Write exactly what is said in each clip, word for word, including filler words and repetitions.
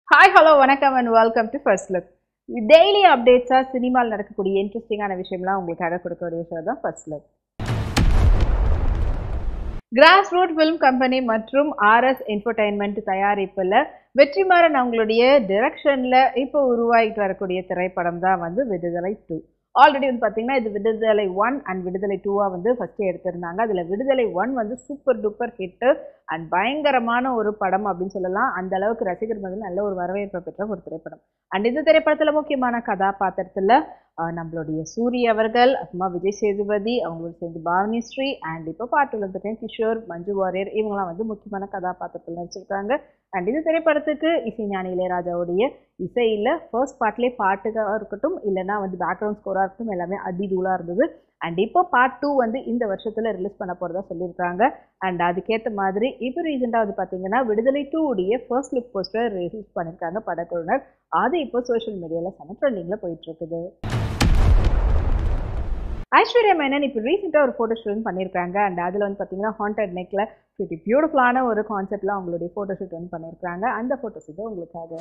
Hi, hello, வணக்கம் and welcome to First Look. Daily updates ஆ சினிமால நடக்கக்கூடிய இன்ட்ரெஸ்டிங்கான விஷயம்லாம் உங்களுக்காக கொடுக்கக்கூடிய ஷோ தான் First Look. Grassroot Film Company மற்றும் ஆர் எஸ் Entertainment தயாரிப்புல வெற்றிமாறன் அவங்களுடைய டைரக்ஷன்ல இப்போ உருவாகிட்டு வரக்கூடிய திரைப்படம் தான் வந்து விடுதலை டூ. ஆல்ரெடி வந்து பார்த்தீங்கன்னா இது விடுதலை ஒன் அண்ட் விடுதலை டூவா வந்து ஃபர்ஸ்ட் எடுத்திருந்தாங்க. அதில் விடுதலை ஒன் வந்து சூப்பர் டூப்பர் ஹிட்டு அண்ட் பயங்கரமான ஒரு படம் அப்படின்னு சொல்லலாம். அந்த அளவுக்கு ரசிகர் மத்தியில் நல்ல ஒரு வரவேற்பை பெற்ற ஒரு திரைப்படம். அண்ட் இந்த திரைப்படத்தில் முக்கியமான கதாபாத்திரத்தில் நம்மளுடைய சூரிய அவர்கள், அப்புறமா விஜய் சேதுபதி, அவங்களோட சேர்ந்து பாவனி ஸ்ரீ அண்ட் இப்போ பாட்டுல பார்த்தீங்கன்னா கிஷோர், மஞ்சு வாரியர் இவங்கெல்லாம் வந்து முக்கியமான கதாபாத்திரத்தில் நடிச்சிருக்காங்க. அண்ட் இந்த திரைப்படத்துக்கு இசைஞானி இளையராஜாவுடைய இசையில் ஃபர்ஸ்ட் பார்ட்லேயே பாட்டுக்காக இருக்கட்டும் இல்லைனா வந்து பேக்ரவுண்ட் ஸ்கோராக இருக்கட்டும் எல்லாமே அடி தூளாக இருந்தது. அண்ட் இப்போ பார்ட் டூ வந்து இந்த வருஷத்தில் ரிலீஸ் பண்ண போகிறதா சொல்லியிருக்காங்க. அண்ட் அதுக்கேற்ற மாதிரி இப்போ ரீசெண்டாக வந்து பார்த்தீங்கன்னா விடுதலை டூ உடைய ஃபர்ஸ்ட் லுக் போஸ்டர் ரிலீஸ் பண்ணியிருக்காங்க படக்குழுவினர். அது இப்போ சோஷியல் மீடியாவில் செம ட்ரெண்டிங்கில் போயிட்டுருக்குது. ஐஸ்வர்யா மேனன் இப்போ ரீசெண்டாக ஒரு ஃபோட்டோ ஷூட் பண்ணியிருக்காங்க. அண்ட் அதில் வந்து பார்த்தீங்கன்னா ஹாண்டட் நெக்கில் pretty பியூட்டிஃபுல்லான ஒரு கான்செப்டில் அவங்களுடைய ஃபோட்டோ ஷூட் வந்து பண்ணியிருக்காங்க. அந்த ஃபோட்டோஸ் இது உங்களுக்காக.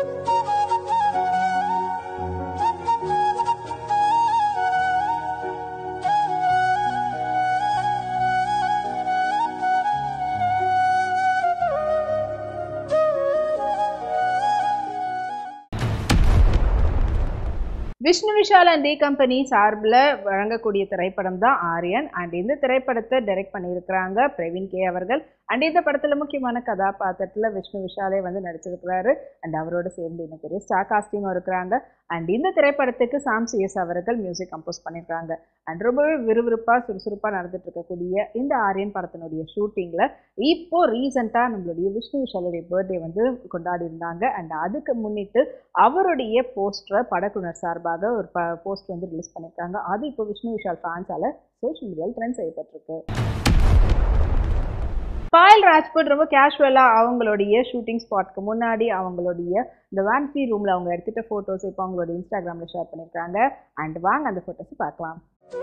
Vishnu Vishal and D company சார்பில் வழங்கக்கூடிய திரைப்படம் தான் ஆரியன். அண்ட் இந்த திரைப்படத்தை டைரக்ட் பண்ணியிருக்கிறாங்க பிரவீன் கே அவர்கள். அண்ட் இந்த படத்தில் முக்கியமான கதாபாத்திரத்தில் விஷ்ணு விஷாலே வந்து நடிச்சிருக்கிறாரு. அண்ட் அவரோட சேர்ந்து இன்னும் பெரிய ஸ்டார் காஸ்டிங்கும் இருக்கிறாங்க. அண்ட் இந்த திரைப்படத்துக்கு சாம் சிஎஸ் அவர்கள் மியூசிக் கம்போஸ் பண்ணியிருக்காங்க. அண்ட் ரொம்பவே விறுவிறுப்பாக சுறுசுறுப்பாக நடந்துட்டு இருக்கக்கூடிய இந்த ஆரியன் படத்தினுடைய ஷூட்டிங்கில் இப்போ ரீசெண்டாக நம்மளுடைய விஷ்ணு விஷாலுடைய பர்த்டே வந்து கொண்டாடி இருந்தாங்க. அண்ட் அதுக்கு முன்னிட்டு அவருடைய போஸ்டரை படக்குழுவினர் சார்பாக ஒரு ப போஸ்ட் வந்து ரிலீஸ் பண்ணியிருக்காங்க. அது இப்போ விஷ்ணு விஷால் ஃபேன்ஸால் சோஷியல் மீடியாவில் ட்ரெண்ட் செய்யப்பட்டிருக்கு. பாயல் ராஜ்புட் ரொம்ப கேஷுவலாக அவங்களுடைய ஷூட்டிங் ஸ்பாட்க்கு முன்னாடி அவங்களுடைய இந்த வேன்சி ரூமில் அவங்க எடுத்துகிட்ட ஃபோட்டோஸ் இப்போ அவங்களுடைய இன்ஸ்டாகிராமில் ஷேர் பண்ணியிருக்காங்க. அண்ட் வாங்க அந்த ஃபோட்டோஸை பார்க்கலாம்.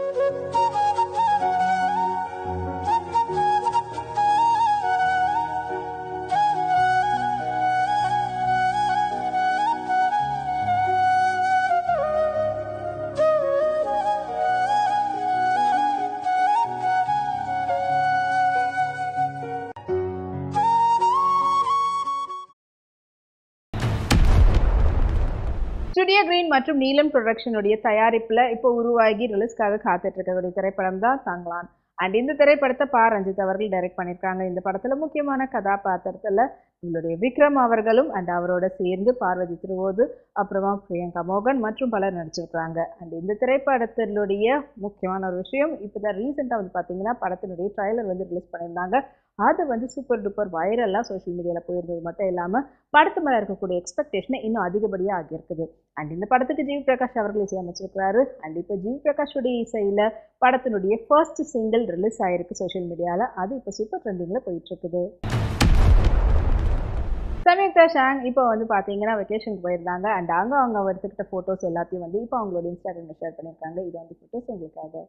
ஸ்டுடியோ கிரீன் மற்றும் நீலம் ப்ரொடக்ஷனுடைய தயாரிப்பில் இப்போ உருவாகி ரிலீஸ்க்காக காத்துட்டு இருக்கக்கூடிய திரைப்படம் தான் தங்கலான். அண்ட் இந்த திரைப்படத்தை பா ரஞ்சித் அவர்கள் டைரக்ட் பண்ணியிருக்காங்க. இந்த படத்தில் முக்கியமான கதாபாத்திரத்தில் இவங்களுடைய விக்ரம் அவர்களும் அண்ட் அவரோட சேர்ந்து பார்வதி திருவோது, அப்புறமா பிரியங்கா மோகன் மற்றும் பலர் நடிச்சிருக்கிறாங்க. அண்ட் இந்த திரைப்படத்தினுடைய முக்கியமான ஒரு விஷயம் இப்போ தான் ரீசெண்டாக வந்து பார்த்தீங்கன்னா படத்தினுடைய ட்ரைலர் வந்து ரிலீஸ் பண்ணியிருந்தாங்க. அது வந்து சூப்பர் டூப்பர் வைரலாக சோஷியல் மீடியாவில் போயிருந்தது மட்டும் இல்லாமல் படத்து மேலே இருக்கக்கூடிய எக்ஸ்பெக்டேஷனை இன்னும் அதிகப்படியாக ஆகியிருக்குது. அண்ட் இந்த படத்துக்கு ஜிவி பிரகாஷ் அவர்கள் இசையமைச்சிருக்கிறாரு. அண்ட் இப்போ ஜிவி பிரகாஷுடைய இசையில் படத்தினுடைய ஃபர்ஸ்ட் சிங்கிள் ரிலீஸ் ஆகிருக்கு சோஷியல் மீடியாவில். அது இப்போ சூப்பர் ட்ரெண்டிங்கில் போயிட்டுருக்குது. சம்யுக்தா ஷாங் இப்போ வந்து பார்த்தீங்கன்னா வெக்கேஷனுக்கு போயிருந்தாங்க. அண்ட் அங்கே அவங்க எடுத்துக்கிட்ட ஃபோட்டோஸ் எல்லாத்தையும் வந்து இப்போ அவங்களோட இன்ஸ்டாகிராமில் ஷேர் பண்ணியிருக்காங்க. இது வந்து ஃபோட்டோஸ் உங்களுக்காக.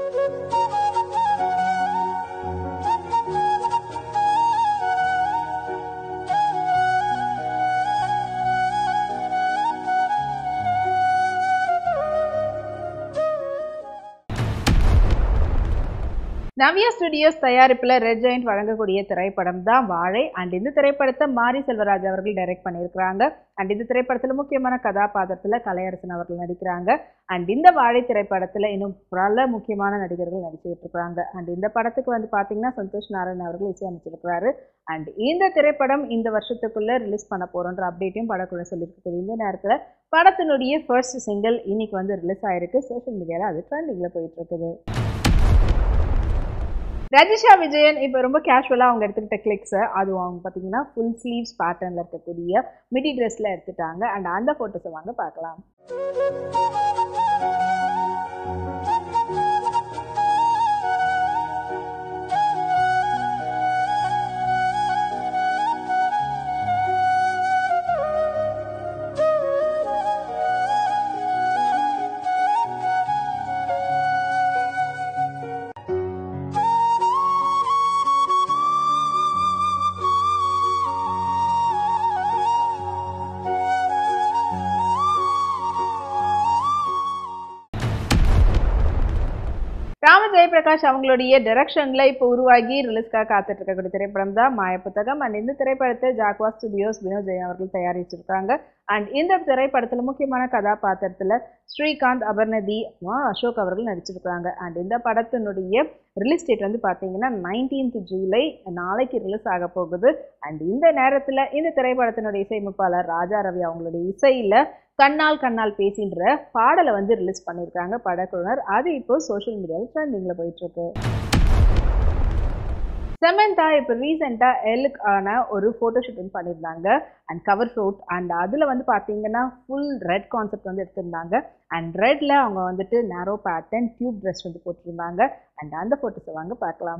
நவ்யா ஸ்டுடியோஸ் தயாரிப்பில் ரெட் ஜெயண்ட் வழங்கக்கூடிய திரைப்படம் தான் வாழை. அண்ட் இந்த திரைப்படத்தை மாரி செல்வராஜ் அவர்கள் டைரக்ட் பண்ணியிருக்கிறாங்க. அண்ட் இந்த திரைப்படத்தில் முக்கியமான கதாபாத்திரத்தில் கலையரசன் அவர்கள் நடிக்கிறாங்க. அண்ட் இந்த வாழை திரைப்படத்தில் இன்னும் பல முக்கியமான நடிகர்கள் நடிச்சுக்கிட்டு இருக்கிறாங்க. அண்ட் இந்த படத்துக்கு வந்து பார்த்தீங்கன்னா சந்தோஷ் நாராயண் அவர்கள் இசையமைச்சிருக்கிறாரு. அண்ட் இந்த திரைப்படம் இந்த வருஷத்துக்குள்ளே ரிலீஸ் பண்ண போகிறோன்ற அப்டேட்டையும் படக்குழு சொல்லியிருக்கக்கூடிய இந்த நேரத்தில் படத்தினுடைய ஃபர்ஸ்ட் சிங்கிள் இன்னைக்கு வந்து ரிலீஸ் ஆகிருக்கு. சோஷியல் மீடியாவில் அது ட்ரெண்டிங்கில் போயிட்டு இருக்குது. ரஜிஷா விஜயன் இப்போ ரொம்ப கேஷுவலாக அவங்க எடுத்துக்கிட்ட கிளிக்ஸை அதுவும் அவங்க பார்த்தீங்கன்னா ஃபுல் ஸ்லீவ்ஸ் பேட்டர்னில் இருக்கக்கூடிய மிடி ட்ரெஸ்ஸில் எடுத்துட்டாங்க. அண்ட் அந்த ஃபோட்டோஸை வாங்க பார்க்கலாம். பிரகாஷ் அவங்களுடைய டைரக்ஷன்ல இப்போ உருவாகி ரிலீஸ்க்காக காத்துட்டு இருக்கக்கூடிய திரைப்படம் தான் மாய புத்தகம். அண்ட் இந்த திரைப்படத்தை ஜாக்வா ஸ்டுடியோஸ் வினோத் ஜெயின் அவர்கள் தயாரிச்சிருக்காங்க. அண்ட் இந்த திரைப்படத்துல முக்கியமான கதாபாத்திரத்துல ஸ்ரீகாந்த், அபர்ணதி, அசோக் அவர்கள் நடிச்சிருக்காங்க. அண்ட் இந்த படத்தினுடைய ரிலீஸ் டேட் வந்து பார்த்தீங்கன்னா நைன்டீன்த் ஜூலை நாளைக்கு ரிலீஸ் ஆக போகுது. அண்ட் இந்த நேரத்தில் இந்த திரைப்படத்தினுடைய இசையமைப்பாளர் ராஜா ரவி அவங்களுடைய இசையில் கண்ணால் கண்ணால் பேசின்ற பாடலை வந்து ரிலீஸ் பண்ணியிருக்காங்க படக்குழுவினர். அது இப்போ சோஷியல் மீடியாவில் ட்ரெண்டிங்கில் போயிட்டுருக்கு. சமந்தா இப்போ ரீசெண்டாக எல்லுக்கான ஒரு ஃபோட்டோ ஷூட்டிங் பண்ணியிருந்தாங்க அண்ட் கவர் ஷூட். அண்ட் அதில் வந்து பார்த்தீங்கன்னா ஃபுல் ரெட் கான்செப்ட் வந்து எடுத்திருந்தாங்க. அண்ட் ரெட்டில் அவங்க வந்துட்டு நேரோ பேட்டர்ன் டியூப் ட்ரெஸ் வந்து போட்டிருந்தாங்க. அண்ட் அந்த ஃபோட்டோஸை வாங்க பார்க்கலாம்.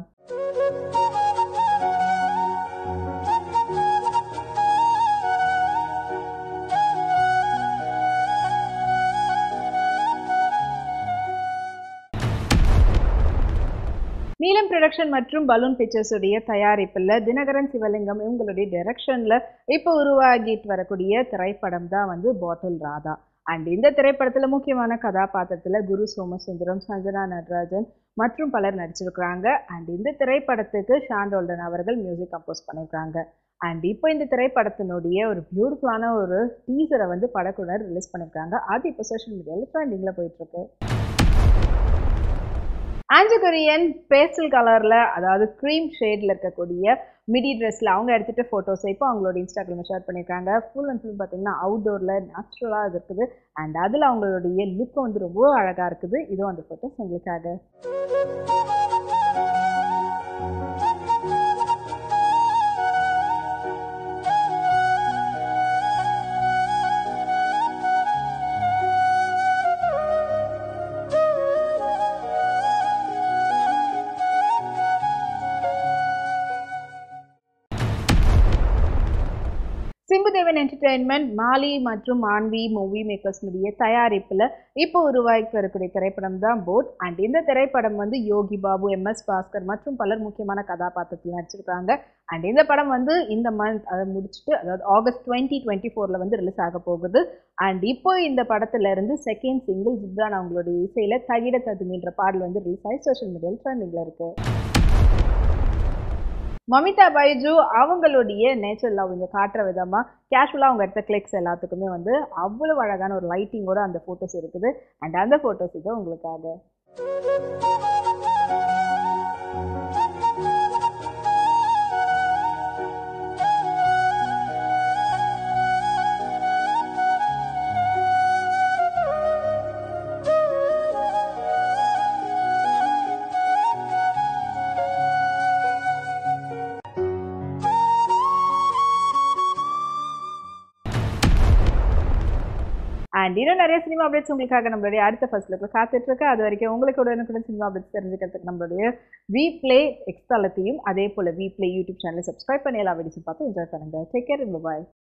நீலம் ப்ரொடக்ஷன் மற்றும் பலூன் பிக்சர்ஸ் உடைய தயாரிப்பில் தினகரன் சிவலிங்கம் இவங்களுடைய டைரக்ஷன்ல இப்போ உருவாகிட்டு வரக்கூடிய திரைப்படம் தான் வந்து பாட்டில் ராதா. அண்ட் இந்த திரைப்படத்துல முக்கியமான கதாபாத்திரத்துல குரு சோமசுந்தரம், சஞ்சனா நடராஜன் மற்றும் பலர் நடிச்சிருக்கிறாங்க. அண்ட் இந்த திரைப்படத்துக்கு ஷான் ரோல்டன் அவர்கள் மியூசிக் கம்போஸ் பண்ணியிருக்காங்க. அண்ட் இப்போ இந்த திரைப்படத்தினுடைய ஒரு பியூட்டிஃபுல்லான ஒரு டீசரை வந்து படக்குழுவினர் ரிலீஸ் பண்ணியிருக்காங்க. அது இப்போ சோஷியல் மீடியாவில் ட்ரெண்டிங்ல போயிட்டு இருக்கு. ஆஞ்சகரியன் பேஸ்டல் கலர்ல, அதாவது க்ரீம் ஷேட்ல இருக்கக்கூடிய மிடி ட்ரெஸ்ல அவங்க எடுத்துட்டு போட்டோஸ் இப்போ அவங்களோட இன்ஸ்டாகிராம்ல ஷேர் பண்ணியிருக்காங்க. ஃபுல் அண்ட் ஃபுல் பார்த்தீங்கன்னா அவுட்டோர்ல நேச்சுரலா அது இருக்குது. அண்ட் அதுல அவங்களுடைய லுக் வந்து ரொம்ப அழகா இருக்குது. இதுவும் அந்த போட்டோஸ் உங்களுக்காக. சிம்புதேவன் என்டர்டெயின்மெண்ட், மாலி மற்றும் மான்வி மூவி மேக்கர்ஸ் உடைய தயாரிப்பில் இப்போ உருவாக்கி வரக்கூடிய திரைப்படம் தான் போட். அண்ட் இந்த திரைப்படம் வந்து யோகி பாபு, எம் எஸ் பாஸ்கர் மற்றும் பலர் முக்கியமான கதாபாத்திரத்தில் நடிச்சிருக்காங்க. அண்ட் இந்த படம் வந்து இந்த மந்த் அதை முடிச்சுட்டு, அதாவது ஆகஸ்ட் டுவெண்ட்டி டுவெண்ட்டி ஃபோரில் வந்து ரிலீஸ் ஆக போகுது. அண்ட் இப்போ இந்த படத்துல இருந்து செகண்ட் சிங்கிள் ஜிப்ரான் அவங்களுடைய இசையில் தகிட ததுமின்ற பாடல் வந்து ரிலீஸ் ஆகி சோஷியல் மீடியாவில் ட்ரெண்டிங்கில் இருக்கு. மமிதா பைஜு அவங்களுடைய நேச்சர் லவ் இங்கே காட்டுற விதமாக கேஷுவலாக அவங்க எடுத்த கிளிக்ஸ் எல்லாத்துக்குமே வந்து அவ்வளோ அழகான ஒரு லைட்டிங்கோட அந்த ஃபோட்டோஸ் இருக்குது. அண்ட் அந்த ஃபோட்டோஸ் இதோ உங்களுக்காக. அண்ட் இன்னும் நிறைய சினிமா அப்டேட்ஸ் உங்களுக்காக நம்மளுடைய அடுத்த ஃபர்ஸ்ட் லுக்கில் காத்துட்டு இருக்கு. அது வரைக்கும் உங்களுக்கு உடனுக்குடன் சினிமா அப்டேட்ஸ் தெரிஞ்சுக்கிறதுக்கு நம்மளுடைய வி பிளே எக்ஸ் தளத்தையும் அதே போல் வி பிளே யூடியூப் சேனலை சப்ஸ்கிரைப் பண்ணி எல்லா வீடியோஸும் பார்த்து என்ஜாய் பண்ணுங்க. டேக் கேர், பாய்.